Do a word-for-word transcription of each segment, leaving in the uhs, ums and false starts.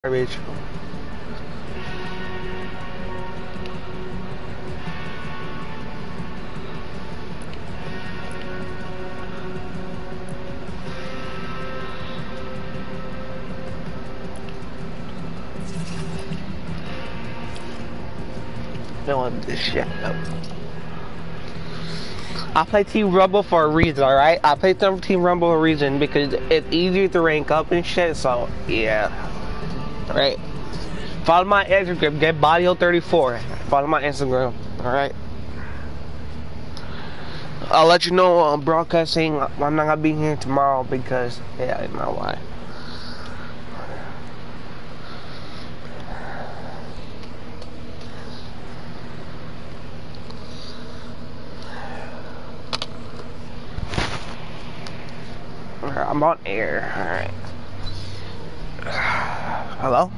Garbage. Don't want this shit up. I play Team Rumble for a reason, alright? I play Team Rumble for a reason because it's easier to rank up and shit, so yeah. Alright. Follow my Instagram, get Bodio thirty-four. Follow my Instagram, alright? I'll let you know on broadcasting. I'm not gonna be here tomorrow because, yeah, I know why. I'm on air, alright. Hello?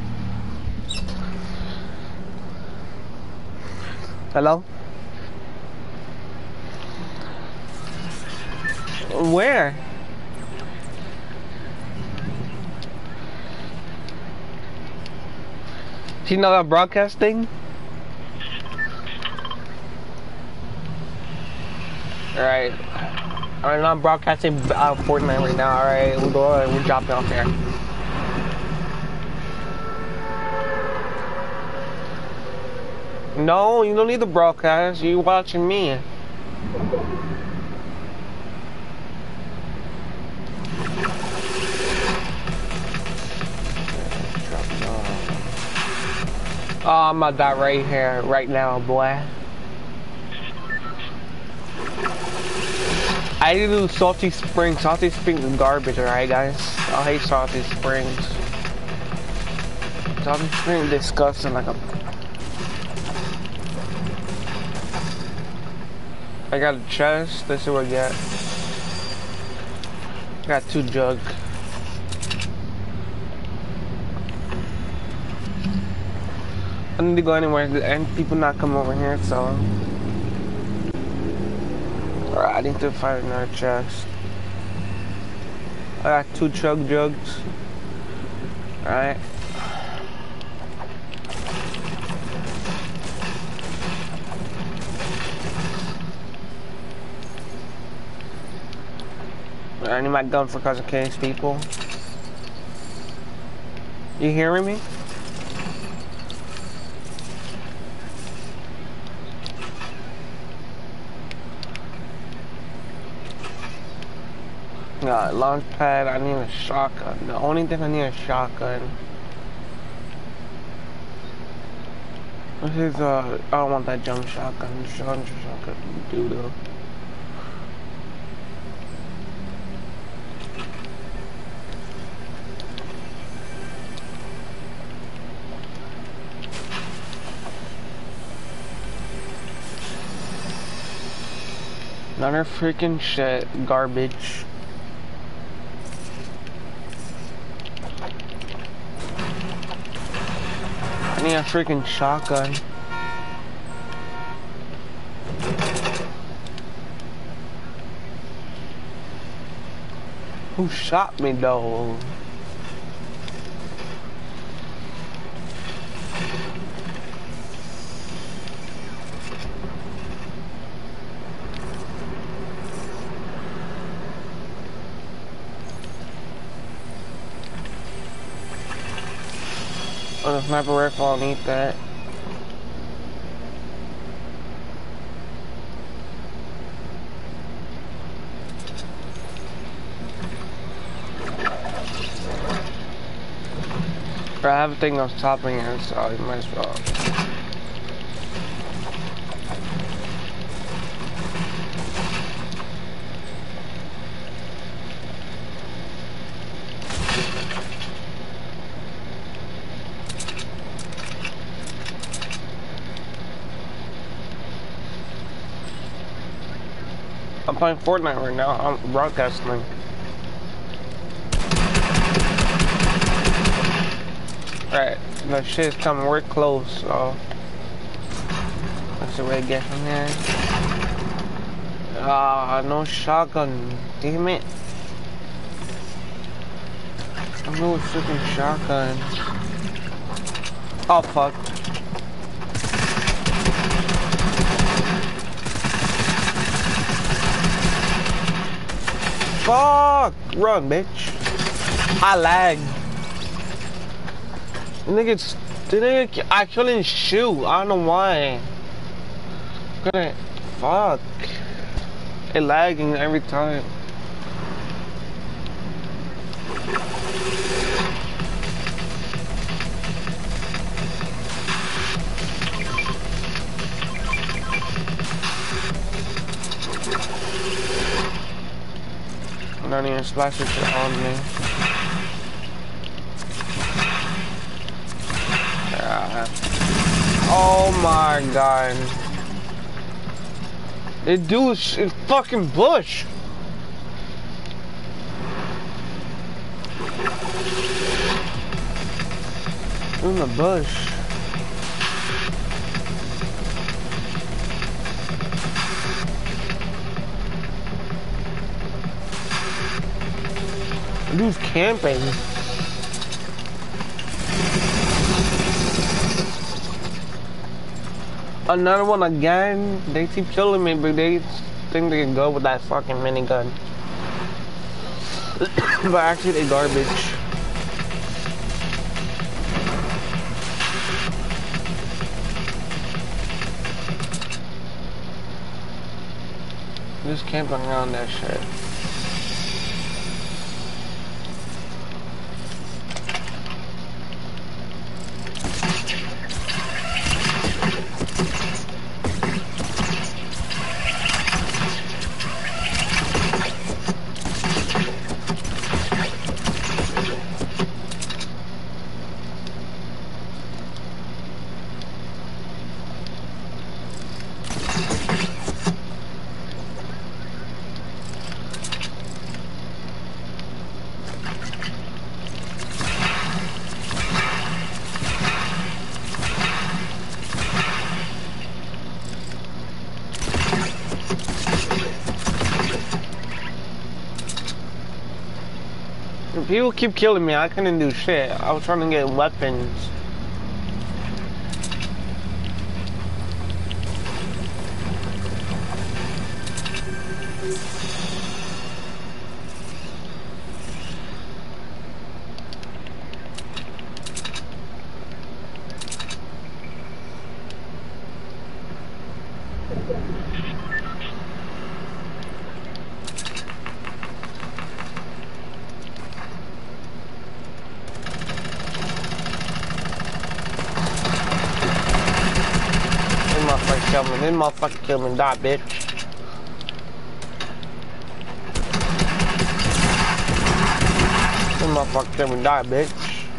Hello? Where? Do you know that broadcasting? Alright. Alright, I'm broadcasting uh, Fortnite right now, alright? We're going, we're dropping off there. No, you don't need the broadcast. You watching me. Oh, I'm about that right here, right now, boy. I need to do Salty Springs. Salty Springs is garbage, alright, guys? I hate Salty Springs. Salty Springs is disgusting, like a... I got a chest. Let's see what I get. I got two jugs. I need to go anywhere, and people not come over here, so... Alright, I need to find another chest. I got two chug jugs. Alright. I need my gun for cause of case, people. You hearing me? Got a launch pad. I need a shotgun. The only thing I need is a shotgun. This is uh. I don't want that jump shotgun. Jump shotgun, doo doo. Another freaking shit, garbage. I need a freaking shotgun. Who shot me though? Oh, the sniper rifle, I'll need that. But I have a thing on top of here, so you might as well. I'm playing Fortnite right now. I'm broadcasting. Alright, the shit's coming. We're close, so that's the way to get from here. Ah, uh, no shotgun. Damn it. A little freaking shotgun. Oh fuck. Fuck! Run, bitch. I lagged. The nigga, the nigga, I couldn't shoot. I don't know why. Couldn't. Fuck. It lagging every time. I'm not even splashing shit on me. Yeah. Oh my god. It do is in fucking bush. In the bush. Dude's camping. Another one again. They keep killing me, but they think they can go with that fucking minigun. But actually, they garbage. Just camping around that shit. People keep killing me. I couldn't do shit. I was trying to get weapons. Kill me. This motherfucker kill me and die, bitch. This motherfucker kill me and die, bitch.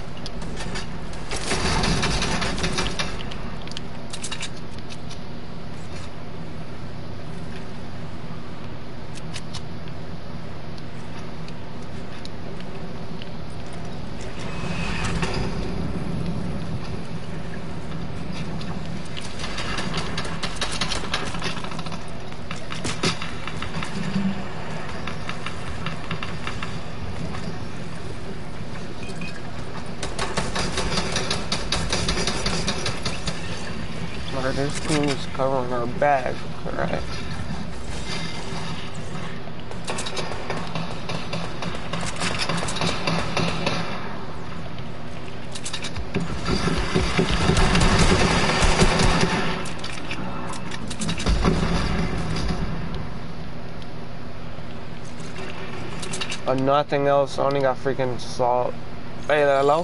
This team is covering our back, correct? Uh, nothing else, only got freaking salt. Hey, hello?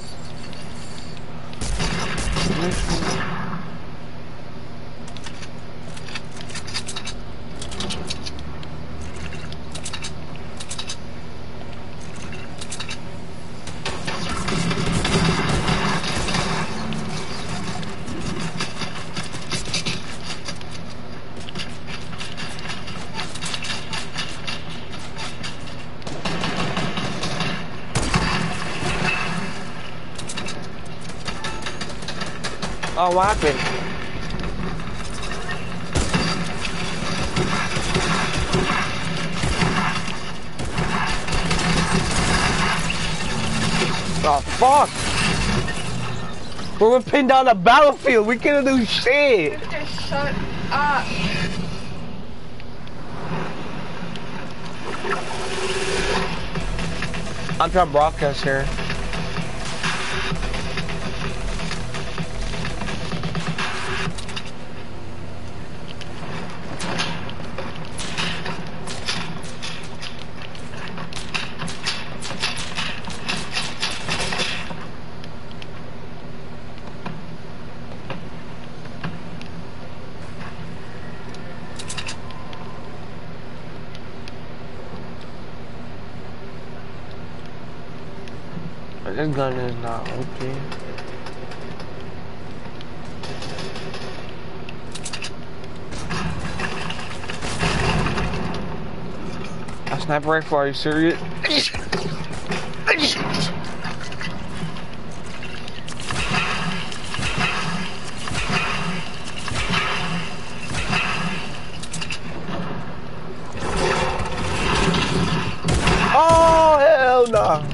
Oh, what happened? Oh fuck! We're pinned down the battlefield. We can't do shit. Just shut up. I'm trying to broadcast here. This gun is not okay. A sniper rifle, are you serious? Oh, hell no.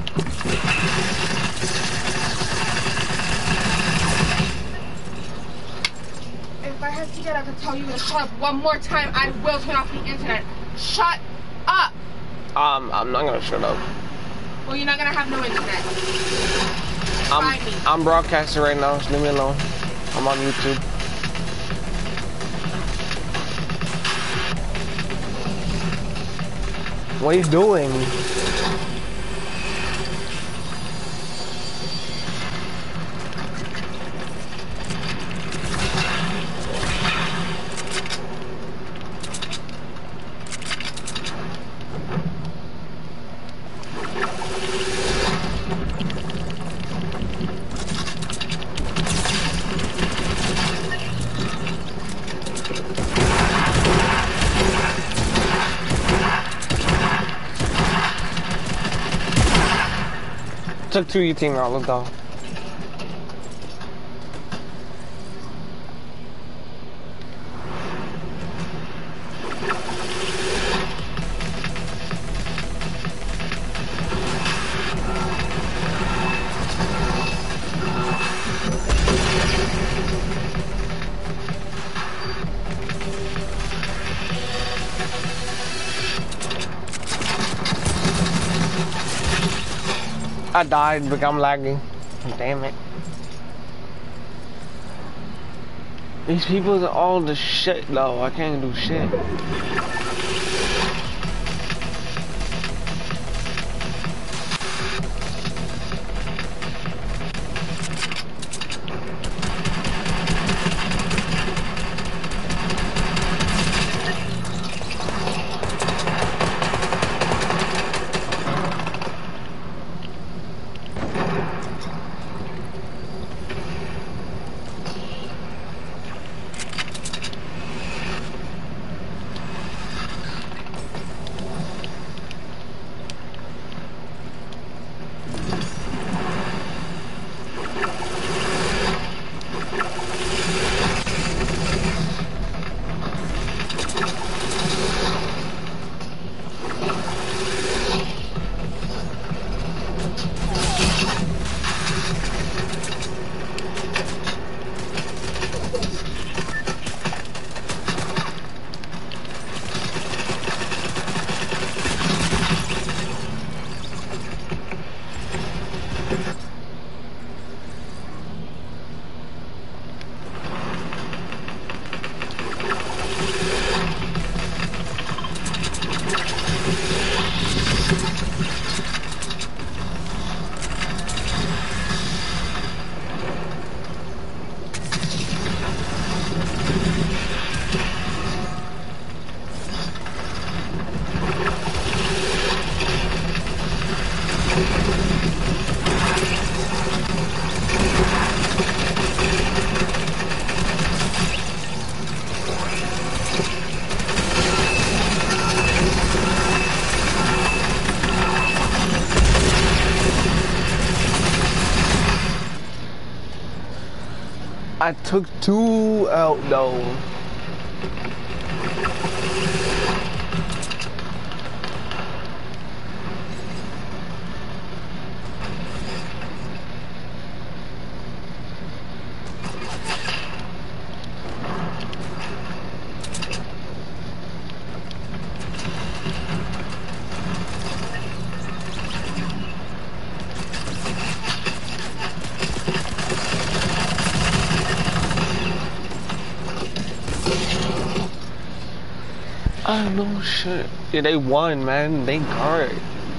If I have to get up and tell you to shut up one more time, I will turn off the internet. Shut up! Um, I'm not gonna shut up. Well, you're not gonna have no internet. I'm, Try me. I'm broadcasting right now, just leave me alone. I'm on YouTube. What are you doing? Took two your team out, let's go. I died because I'm lagging. Damn it. These people are all the shit though. I can't do shit. I took two out though. Oh no shit. Yeah, they won, man. They guard.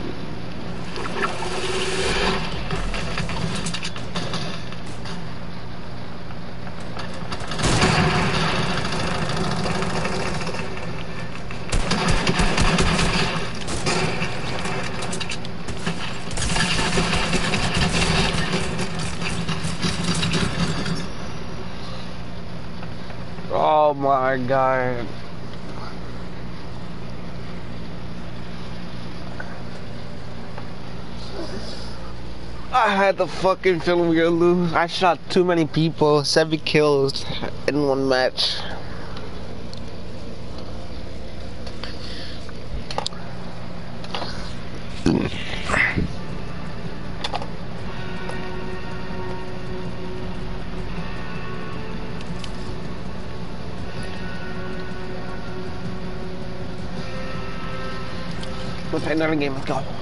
Oh my god. I had the fucking feeling we were gonna lose. I shot too many people, seven kills in one match. We'll play another game. Let's go.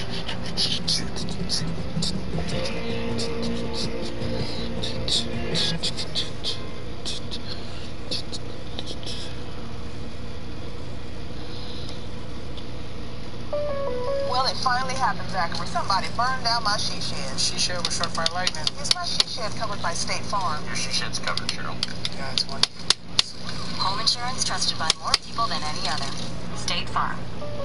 Well, it finally happened, Zachary. Somebody burned down my she shed. She shed was struck by lightning. Is my she shed covered by State Farm? Your she shed's covered, Cheryl. Yeah, it's one. Home insurance trusted by more people than any other. State Farm.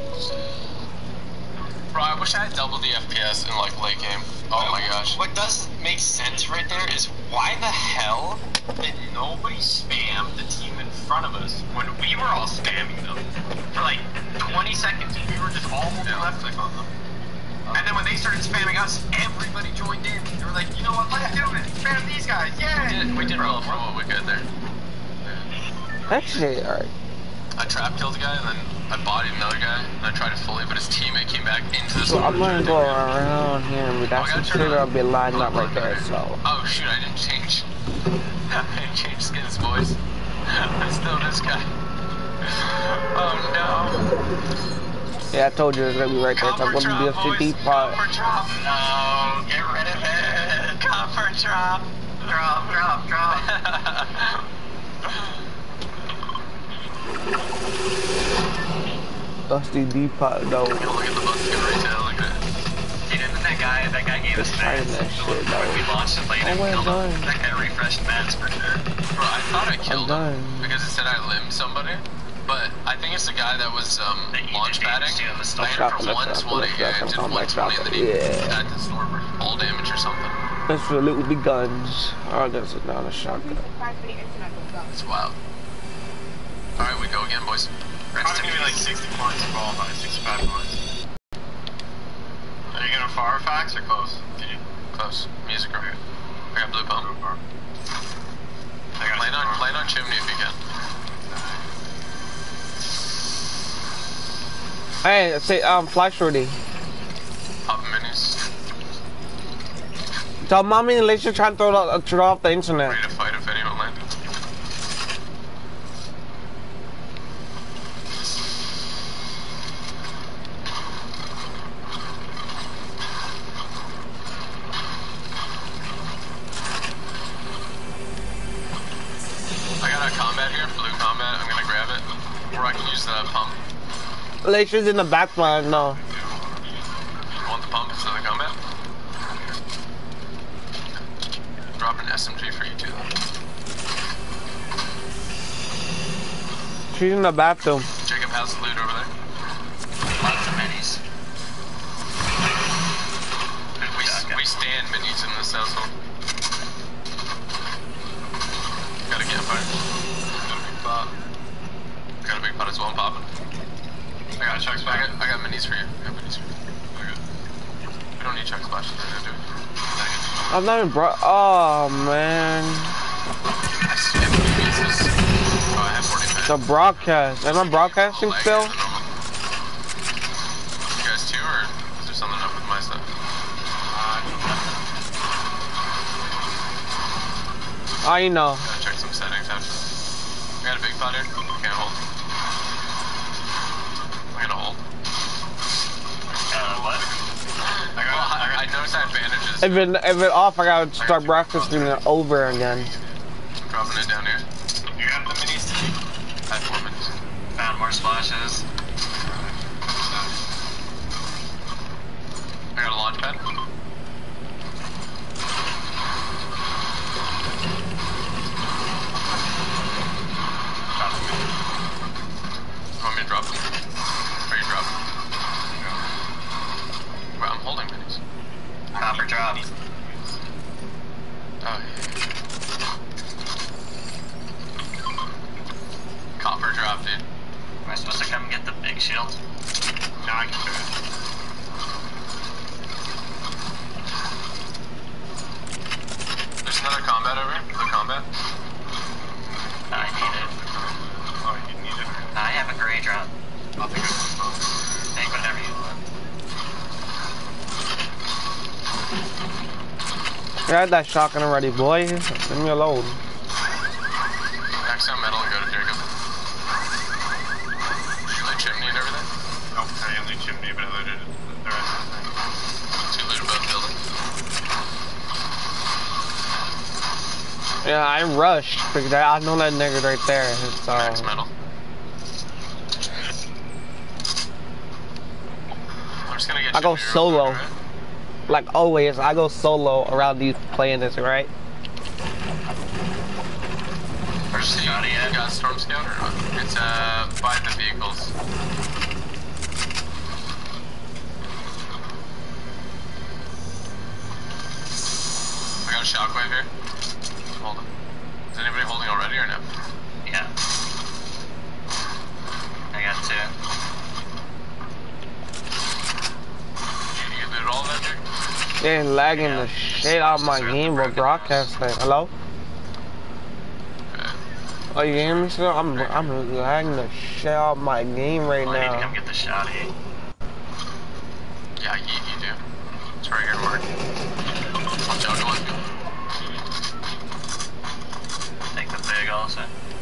Bro, I wish I had double the F P S in like late game. Oh my gosh. What doesn't make sense right there is why the hell did nobody spam the team in front of us when we were all spamming them for like twenty seconds? We were just all moving left click on them. And then when they started spamming us, everybody joined in. They were like, you know what, let's do it. Spam these guys, yeah. We did, we did roll for what we could there. Actually, alright. I trap killed a guy and then I bodied another guy and I tried to fully, but his teammate came back into the So I'm gonna go around here and that's considered I'll be lined up like that, so. Oh shoot, I didn't change. I didn't change skins, boys. I still this guy. Oh no. Yeah, I told you it was gonna be right there, so I'm gonna be a fifty part. Copper drop. No, get rid of it. Copper drop. Drop, drop, drop. Dusty D-pot though. Look at the bus gun right there, look at it. Dude, and then that guy, that guy gave us Trying meds. that shit, though. We launched it later. Oh, well killed him. done. That guy refreshed meds for sure. Bro, I thought I killed done. him because it said I limbed somebody, but I think it's the guy that was um, That you launch did padding. see on the I store. hit him for Shotgun, one shotgun, twenty, yeah, shotgun, I did shotgun, one twenty and then he yeah. had the store for all damage or something. That's for little big guns. Oh, that's not a shotgun. It's wild. Alright, we go again, boys. It's gonna be like sixty points to qualify, sixty-five points. Are you gonna far facts or close? Did you? Close. Music room. I got blue pump. I got Land on, land on chimney if you can. Hey, say um, flash ready. Pop minis. Tell mommy and Alicia trying to throw, the, throw off the internet. Ready to fight if anyone landed. I got a combat here, blue combat. I'm gonna grab it. Or I can use the pump. Alicia's in the back line, no. You want the pump instead of the combat? Drop an S M G for you too, though. She's in the bathroom. Jacob has the loot over there. lots of minis. We, we stand minis in this household. Got a campfire. Got a big pot. Got a big pot as well, I'm popping. I got a chug splash. I got, I got minis for you. I got minis for you. Okay. We don't need chug splashes right now, do we? I'm not even bro. Oh man. I skipped pieces. Oh, I have forty minutes. The broadcast. Am I broadcasting Oh, still? you guys too, or is there something up with my stuff? Oh, you know. Gotta check some settings after. I got a big pot here. Can't hold. I'm gonna hold. Uh, what? I, got, well, I, I noticed that advantages. If it, if it off, I gotta start broadcasting it over again. I'm dropping it down here. You got the minis to keep? I have four minutes. I found more splashes. I got a launch pad. You want me to drop them? Or you drop them? Well, I'm holding minis. Copper drop. Oh, yeah. Copper drop, dude. Am I supposed to come get the big shield? No, I can do it. There's another combat over here. The combat. I need it. Oh, you need it. I have a gray drop. I'll take it. Take whatever you want. I had that shotgun already, boy. Leave me alone. Max out metal and go to Jacob. You loot chimney and everything? Nope, I didn't loot chimney, but I looted the rest of the thing. So you looted both buildings. Yeah, I rushed because I know that nigga right there. So. Max metal. I'm just gonna get I go chimney real solo. quick, right? Like always, I go solo around these playing this, right? Where's the shot yet? You got a storm scout or not? It's uh by the vehicles. I got a shockwave here. Hold on. Is anybody holding already or no? Yeah. I got two. You, you looted all of that, dude? They're lagging the shit out of my game with broadcasting. Hello? Okay. Oh, you hear me still? I'm I'm lagging the shit out of my game right Well, I need to come now. get the shotty. Yeah, you, you do. It's right here, Mark. Watch out, go on. Take the big also.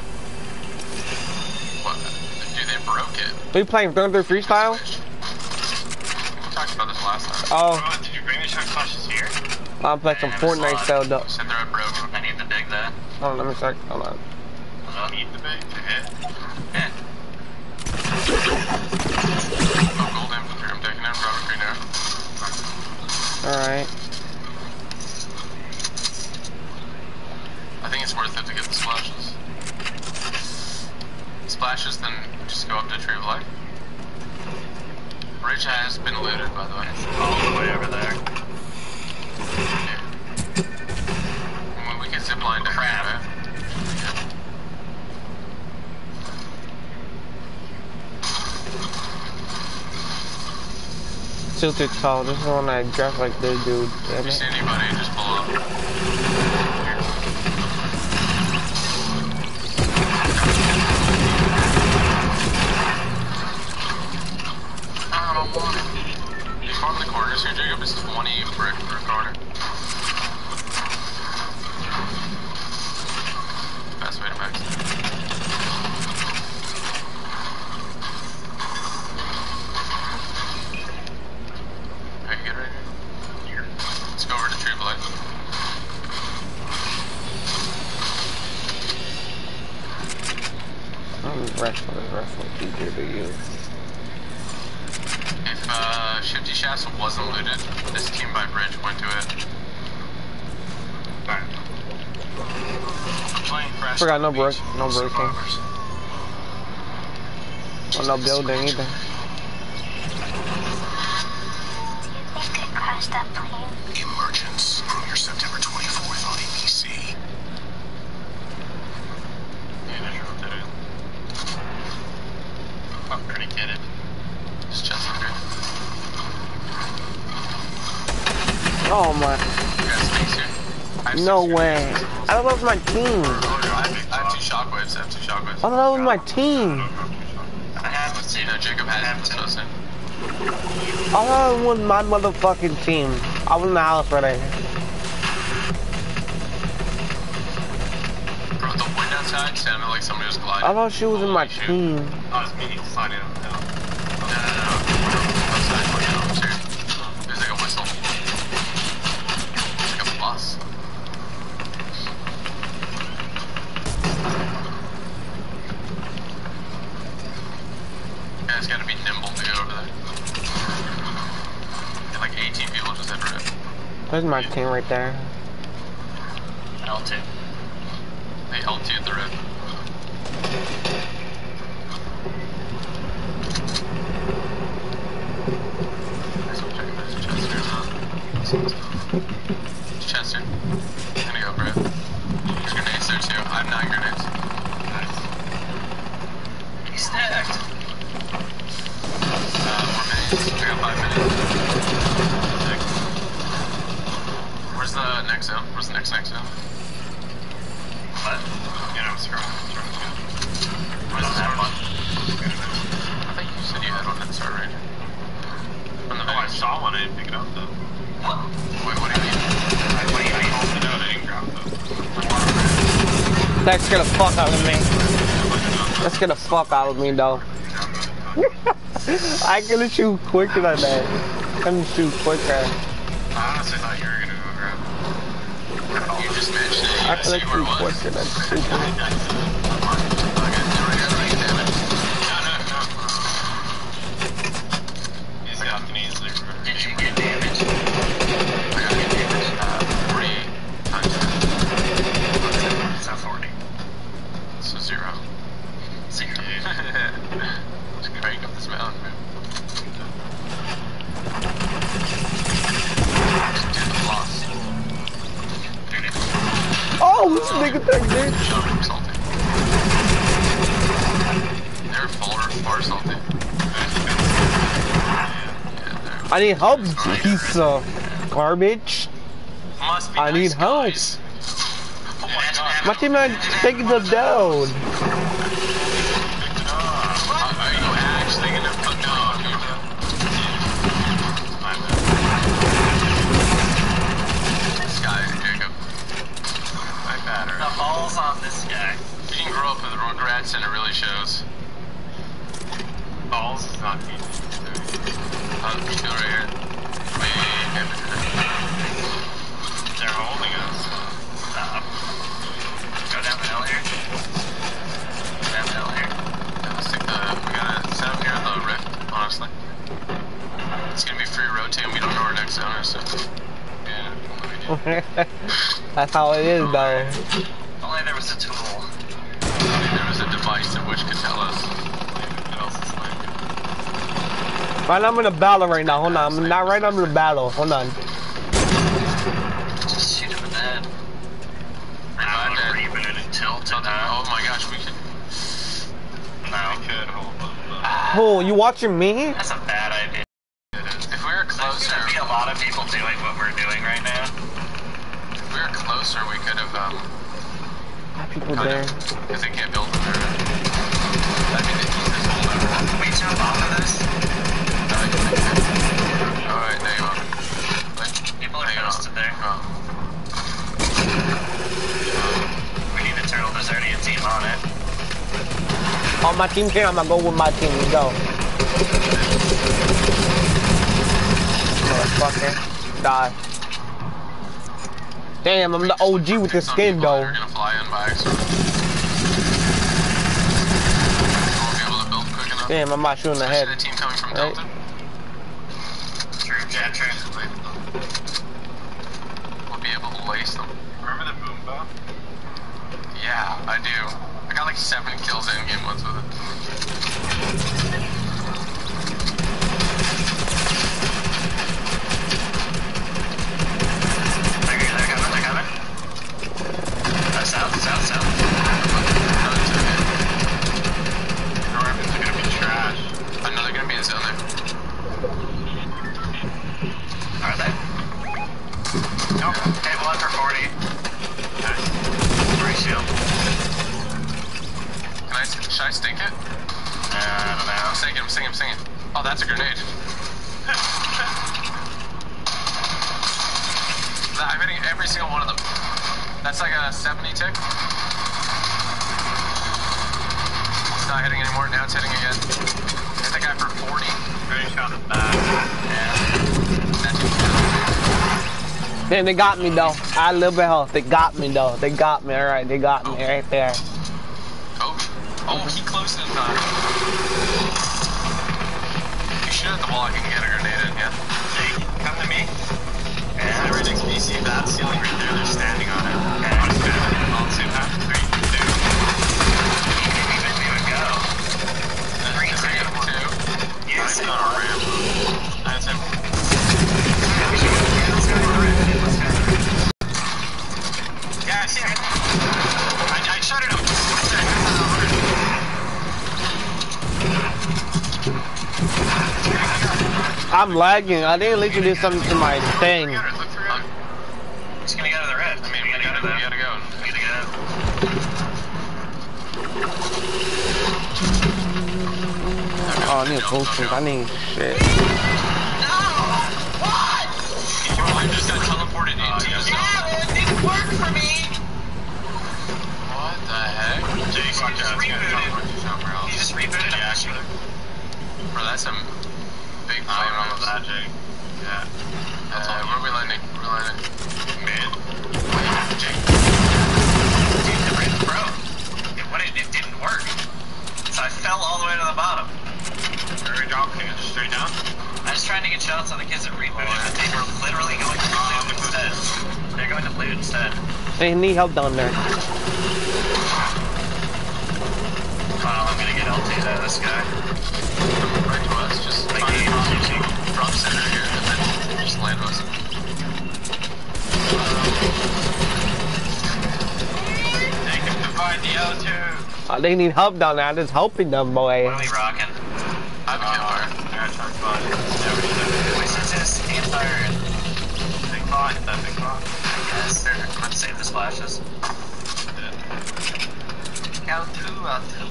What? Dude, they broke it. We playing Thunder Freestyle? We talked about this last time. Oh, Oh, did you bring the shock flashes here? I'm playing some I have a Fortnite slot. style though. You said they're broken. I need the big though. Hold on, let me check. Hold on. I need the bag to hit. Yeah. Oh, gold infantry. I'm taking out Robert Green Arrow. Alright. I think it's worth it to get the splashes. Splashes, then just go up to Tree of Life. Bridge has been looted, by the way. All the way over there. Yeah. Well, we can zip line to Crap. right? Tilted tall. This is the one that dressed like this dude. If Damn you it. see anybody, just pull up. I don't want it. You farm the corners here, Jacob. It's twenty brick per corner. Best way to max it. Are you good right here? Let's go over to Tree of Life. I'm wrestling. Wrestling easier to use. If uh, Shifty Shafts wasn't looted, this team by Bridge went to it. Fine. I'm playing fresh. Forgot no on the brick, beach. no breaking. Survivors. Oh, no building either. Emergence premiere September twenty-fourth on A B C. Yeah, I drove that in. I'm pretty kidded. Just chest under. Oh my. You got space here. I have No six way. here. I thought that was my team. Oh, no, I have, I have two shockwaves. I have two shockwaves. I thought that was my team. I have a two. No, Jacob had it. So soon. I thought it was my motherfucking team. I was in the house right there. Bro, the wind outside sounded like somebody was gliding. I thought she was in my Holy shit. team. Oh, it's me sliding on the hill. No, no, no, no. Outside, watch out. I'm serious. There's like a whistle. It's like a bus. There's my team right there. L two. Hey, L two at the red. Nice one, checking there's a chest here or not. Chest here. I'm gonna go, Brett. There's grenades there too. I have nine grenades. Nice. He's stacked. Uh, more minutes. I got five minutes. Six. Where's the next zone? Where's the next next zone? What? You know, scroll. Where's the next one? I think you said you had one at the start range. From the oh, I saw one. I didn't pick it up though. What? Wait, what do you mean? I, what do you mean? I know I didn't grab it. That's gonna fuck out of me. That's gonna fuck out of me though. I can shoot quicker than that. I can shoot quicker. I honestly thought you were gonna go grab it. You just mentioned it. I can shoot quicker than super. He's got me easily. Did you get damage? I got get damage. Uh, forty times. It's not forty. So zero. Zero. Just crank up this mountain, man. Oh, this nigga thing, dude. Salty. They're far, far salty. I need help, piece of garbage. Must be I need nice help. guys. Oh my god. My teammate's taking them down. Are you actually gonna put me on? This guy, Jacob. My batter. The ball's on this guy. You can grow up with regrets and it really shows. Balls is not easy. Uh, you go right here. Maybe. They're holding us. Stop. Go down the hill here. Down the hill here. Yeah, let's take the. We gotta set up here at the rift, honestly. It's gonna be free rotating. We don't know where our next zone is, so. Yeah. That's how it is, though. Only there was a tool. Only there was a device in which could tell us what else is like. Right, I'm in a battle right now. Hold on. I'm not right. I'm in a battle. Hold on. Just shoot him in the head. Revive that. Reboot until tonight. Oh my gosh, we could. No. We could hold up. Oh, you watching me? That's a bad idea. If we were closer. There's gonna be a lot of people doing what we're doing right now. If we were closer, we could have, um. Have people there. Because they can't build from there. That'd be the easiest hold ever. Can we jump off of this? Alright, there you are. People are posted there. Oh. We need a turtle. There's already a team on it. On my team here, I'm gonna go with my team. Let's go. Motherfucker. Die. Damn, I'm the O G with the skin, though. You're gonna fly in by accident. Won't be able to build quick enough. Damn, I'm not shooting the head. A team coming from right? Delta. True, yeah, true. We'll be able to lace them. Remember the boom bomb? Yeah, I do. I got like seven kills in game once with it. They're coming, they're coming. Uh, south, south, south. Your weapons are gonna be trash. I know they're gonna be in zone there. Are they? Nope. Hit one for forty. Nice. Free shield. Can I, should I stink it? Uh, I don't know. I'm sinking, I'm sinking, I'm sinking. Oh, that's a grenade. I'm hitting every single one of them. That's like a seventy tick. It's not hitting anymore, now it's hitting again. Hit that guy for forty. Very shot in the back. Yeah. Damn, they got me though. I had a little bit of health. They got me though. They got me. Alright, they got me right there. Oh, oh, he closed in time. You should hit the wall. I can get a grenade in, yeah? Hey, come to me. Yeah. Yeah, right next to me. See that ceiling right there? They're standing on it. Okay. On its back. All the same time. Three, two. Even we would go. Three, two. Yes. It's not a ramp. That's him. Yeah, I see him. I, I shot it up. I'm lagging. I didn't let you do something to my thing. He's gonna get out of the rift. I mean, we gotta, we gotta go. We gotta get out. Oh, I need a potion. I need shit. No! What? I just got teleported into you. Yeah, it didn't work for me. What the heck? Jake, you just rebooted. You just rebooted actually. Bro, that's some big flame on with that, Jake. Yeah. That's uh, all. Where are we landing? We're landing. Mid. Jake. Dude, the rift broke. It, what, it, it didn't work. So I fell all the way to the bottom. Where are we dropping? Just straight down? I was trying to get shots on the kids that rebooted, but they were literally going to loot instead. They're going to loot instead. They need help down there. Oh, I'm gonna get L T'd out of this guy. Right to us, just like find a drop, drop center here, and then just land us. They can divide the L two. Oh, they need help down there. I'm just helping them, boy. What are we rocking? I have a campfire. I got a charge body. Yeah, we need that. Wait, since it's campfire and big pot, hit that big pot. Yes, sir. Let's save the splashes. Out two, out two.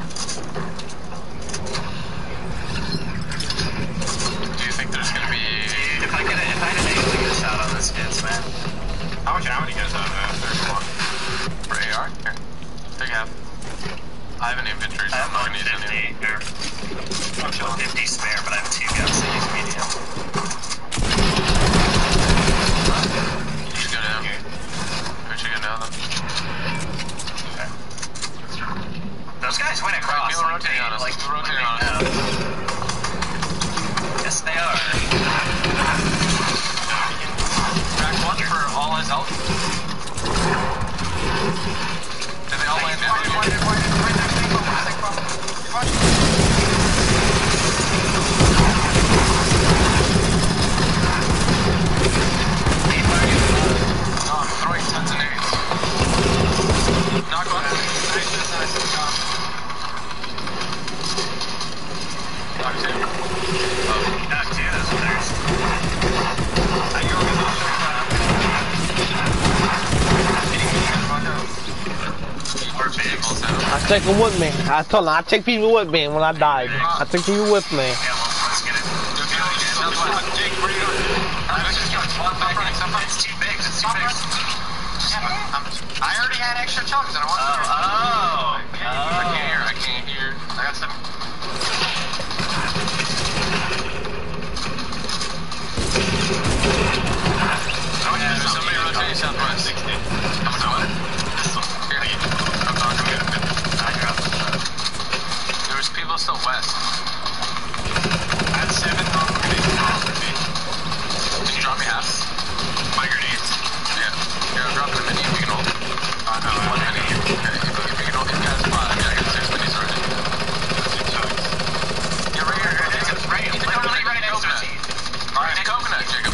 Do you think there's gonna be? Dude, if I could, if I had able to get a shot on this kids, man. How much ammo do you guys have? Uh, third one. For A R? Here. Take half. I have an inventory, so I'm not gonna use any. Here. I'm chilling. fifty spare, but I have two guns that use medium. You should go down. We should go down then. Okay. Those guys went across. People like, rotating on us. Like, people rotating on us. Yes, they are. Crack one for all his health. Did they all land in? Why did, why did, why did, why did, oh, I'm throwing tons of nades. Knock one. Nice, nice, nice. Knock two. Oh, knock two, those are theirs. I go with those are I take them with me. I told them I take people with me when I died. I take people with me. Yeah, well, let's get it. Jake, where are you going? I was just going one back. It's too big. It's too big. I already had extra chunks and I wanted to. Oh, oh. I can't hear. I can't hear. I got some. Oh, yeah, there's somebody rotating southwest. How much on it? Here, I'm not going to get it. There was people still west. I had seven non grenades. Can you drop me half? My grenades? Yeah. Here, I'm dropping a mini if you can hold it. Uh, no, one mini. Okay, if, if you can hold it, you got a spot. I got six minis already. Yeah, right here. It's right here. It's literally right next to it. Alright, take coconut, Jacob.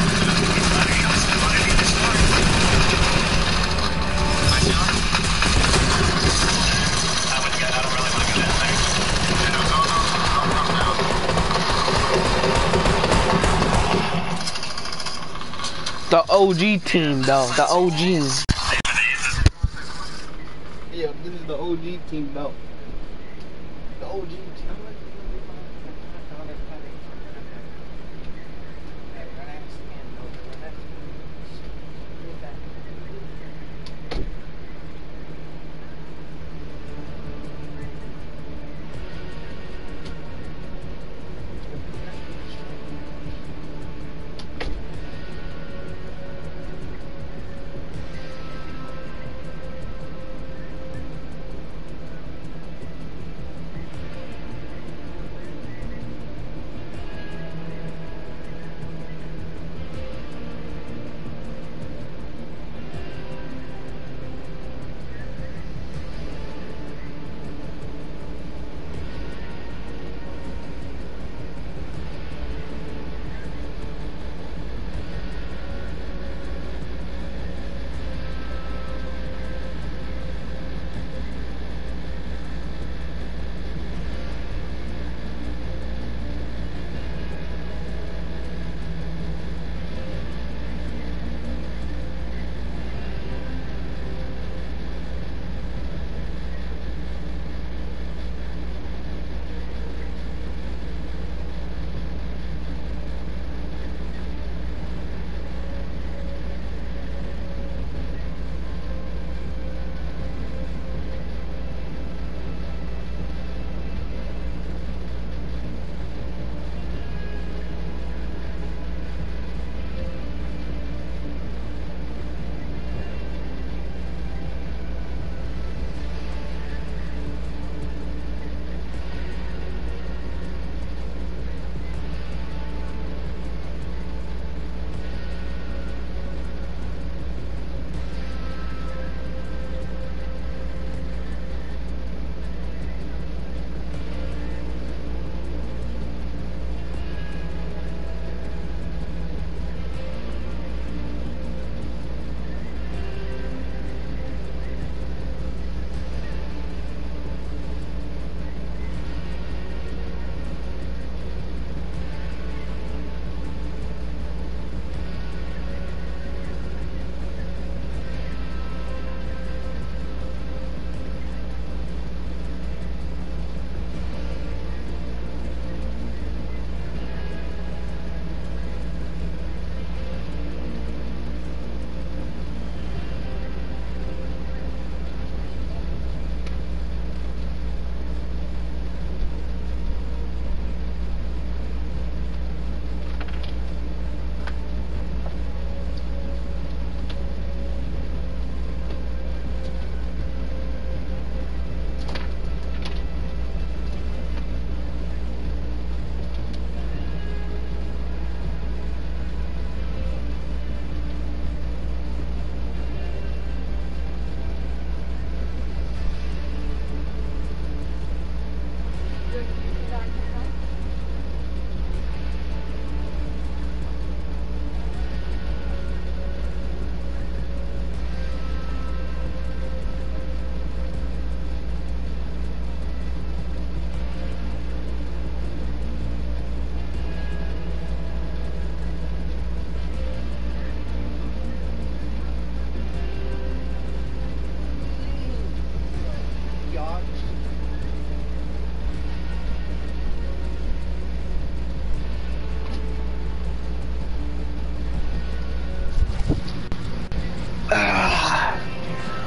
The O G team, though. The O Gs. Yeah, this is the O G team, though. The O G team.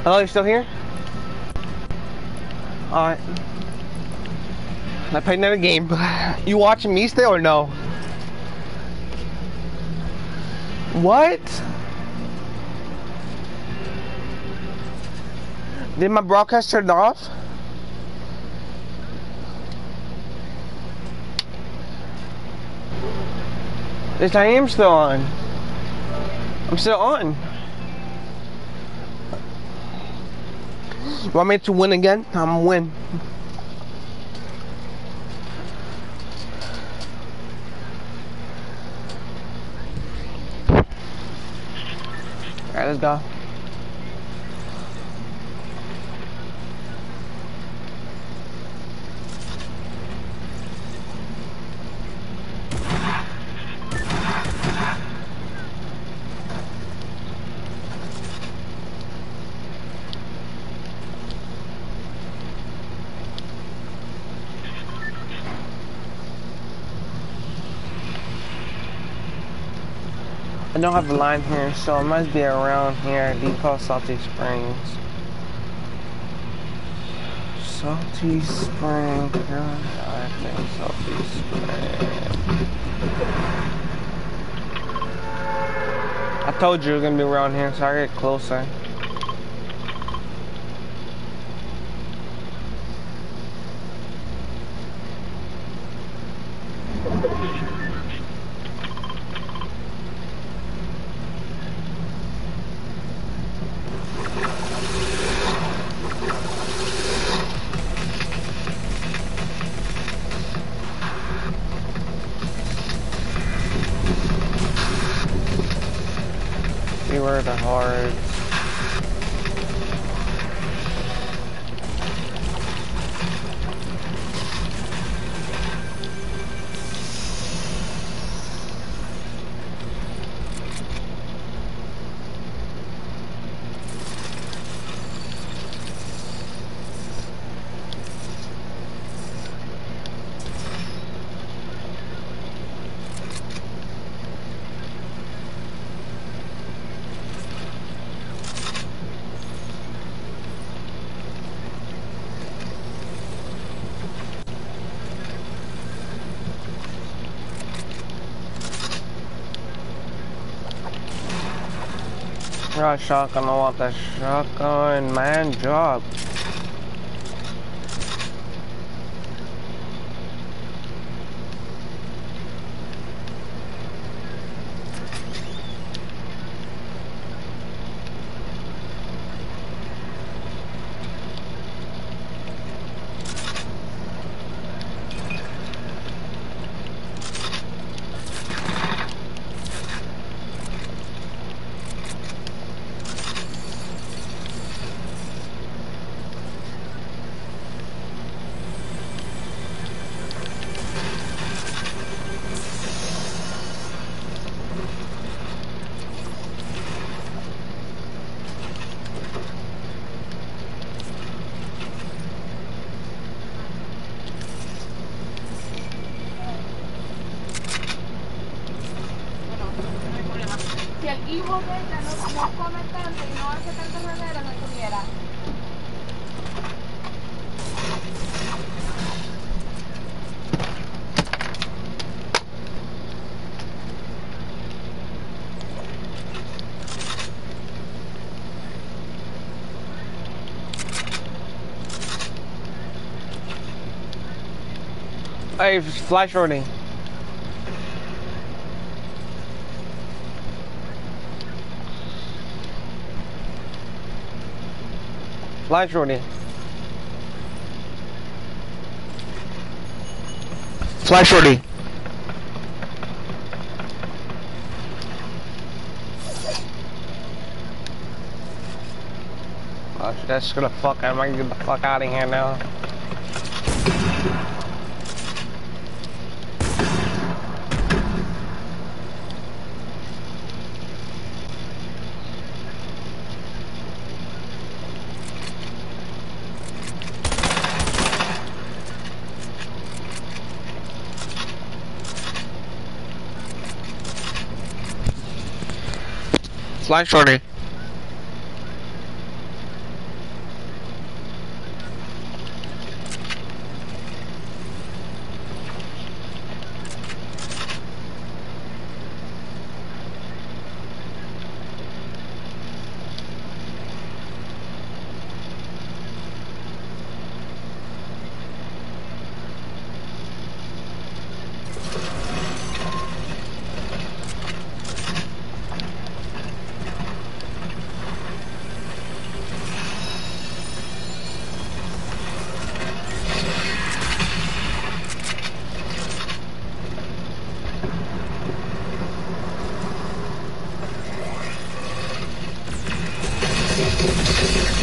Hello, you still here? Alright. I played another game. You watching me still or no? What? Did my broadcast turn off? Yes, I am still on. I'm still on. You want me to win again? I'm gonna win. Alright, let's go. I don't have a line here, so it must be around here. Depot, Salty Springs. Salty Springs. I think Salty Springs. I told you it was gonna be around here, so I get closer. Beware the hordes. Got a shotgun, I want that shotgun, man, job. Si el hijo de ella no, no come tanto y no hace tantas regueras, no estuviera. Hey, fly shorty. Fly shorty. Fly shorty. Oh, that's gonna fuck. I'm gonna get the fuck out of here now. Fly shorty.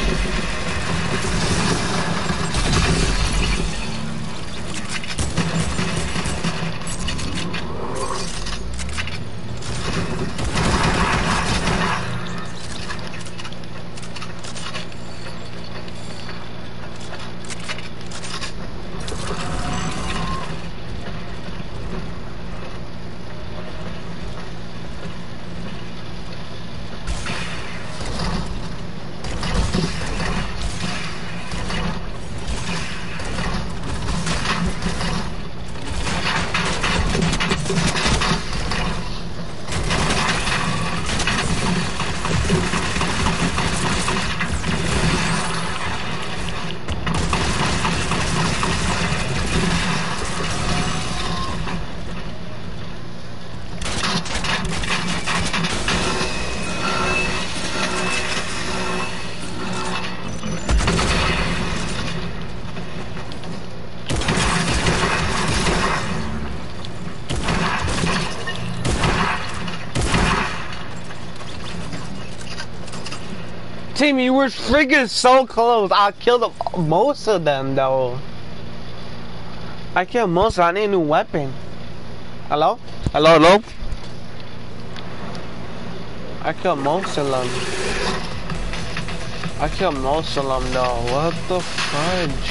Team, you were freaking so close. I killed most of them though. I killed most of them. I need a new weapon. Hello? Hello, hello? I killed most of them. I killed most of them though. What the fudge?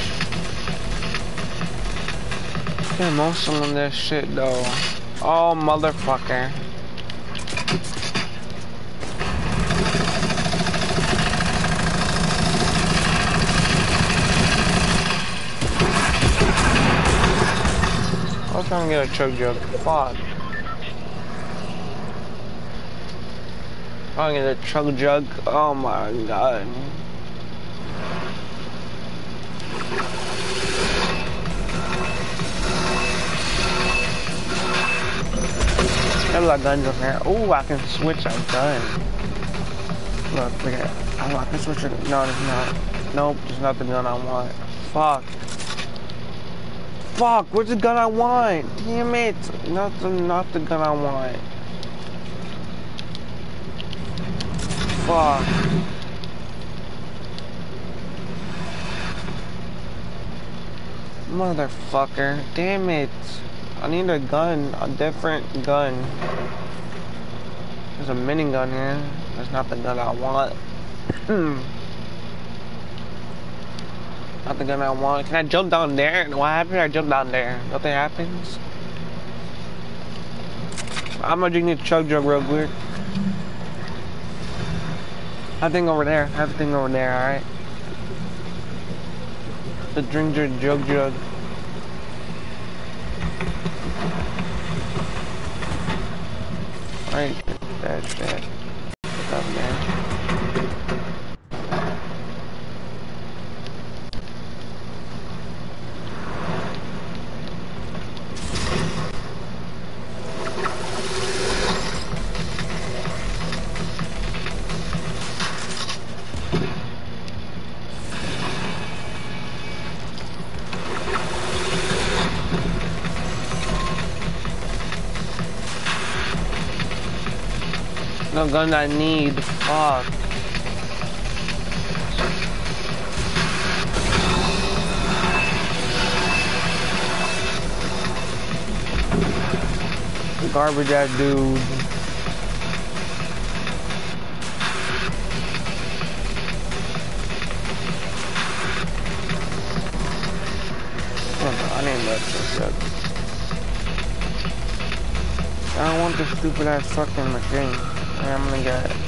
I killed most of them this shit though. Oh, motherfucker. I was trying to get a choke joke. Fuck. I'm gonna get a choke jug. Oh my god. There's a lot of guns up here. Ooh, I can switch a gun. Look, look at it. Oh, I can switch it. No, there's not. Nope, there's not the gun I want. Fuck. Fuck, where's the gun I want? Damn it. Not the, not the gun I want. Fuck. Motherfucker. Damn it. I need a gun. A different gun. There's a minigun here. That's not the gun I want. Hmm. Not the gun I want. Can I jump down there? What happens if I jump down there? Nothing happens? I'm gonna drink this chug jug real quick. Have the thing over there. Have the thing over there, alright? The drink your jug jug. Alright, that shit. What's up, man? No gun I need. Fuck. Garbage ass dude. Oh, I need that shit. I don't want this stupid ass fucking machine. I'm gonna get it.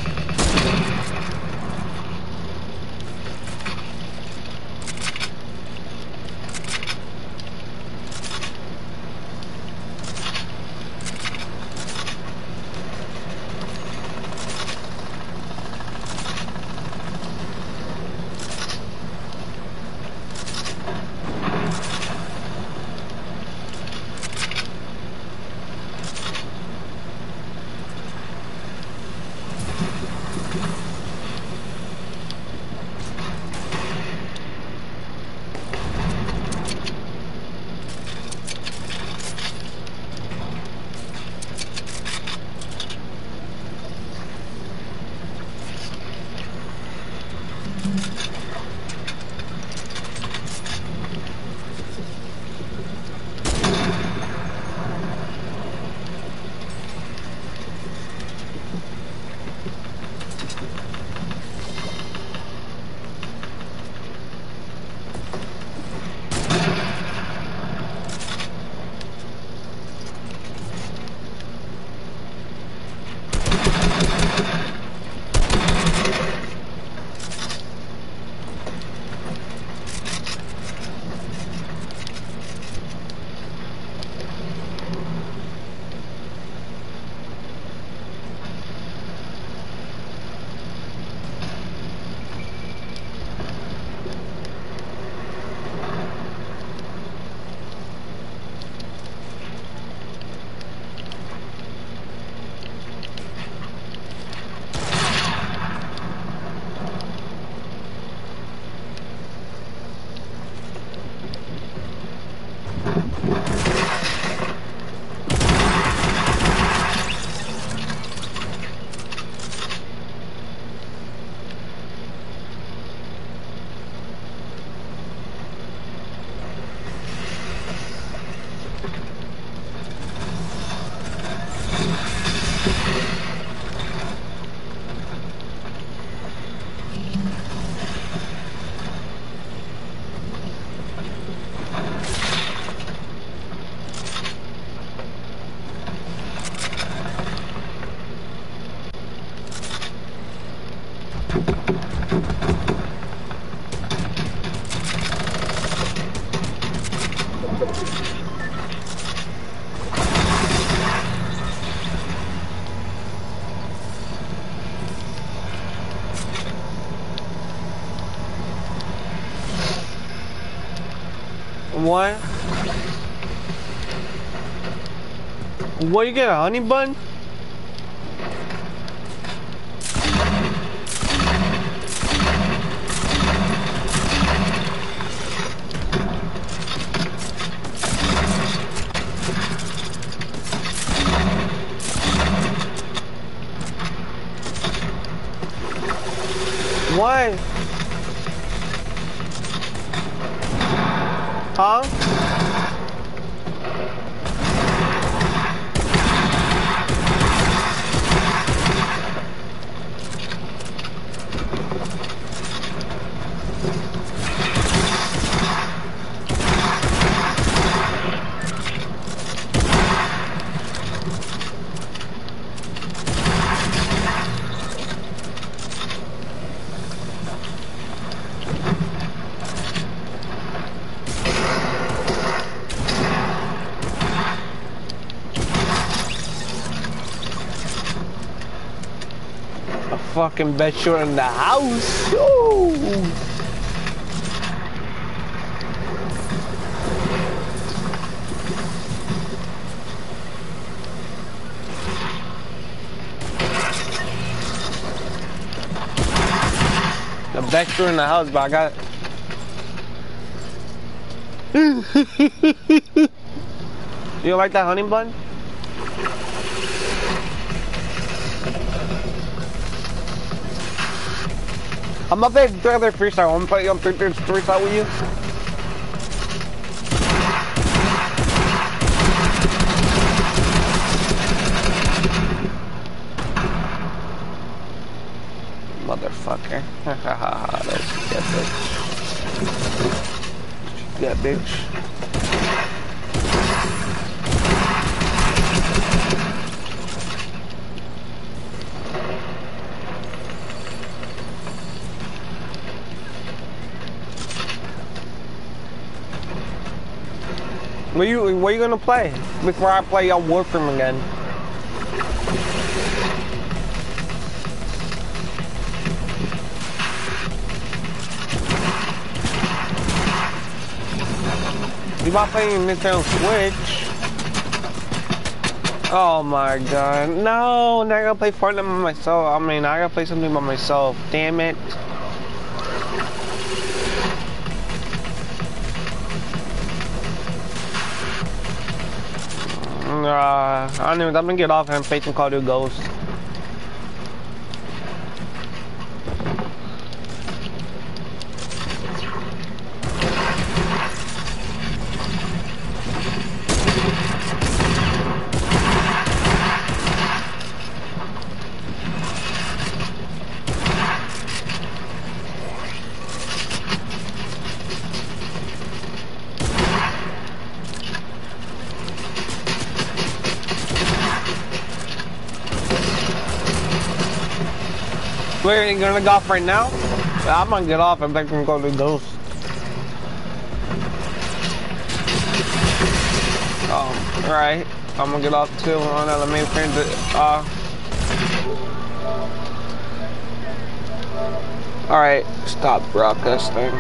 What? What, you get a honey bun? What? Huh? Fucking bet you're in the house. Ooh. The bet you're in the house, but I got it. You don't like that honey bun? I'm not playing three other freestyle. I'm playing um, three freestyle with you. Motherfucker. Let's get bitch. Get bitch. What you what you gonna play before I play on Warframe again? You about playing Nintendo Switch? Oh my god. No, I'm not gonna play Fortnite by myself. I mean I gotta play something by myself. Damn it. Uh, I don't even, I'm gonna get off and play some Call of Duty Ghost. Wait, you gonna go off right now? Yeah, I'm gonna get off and back from Call of Duty Ghost. Oh, alright. I'm gonna get off too. Oh, no, let me print it. Uh. Alright, stop broadcasting.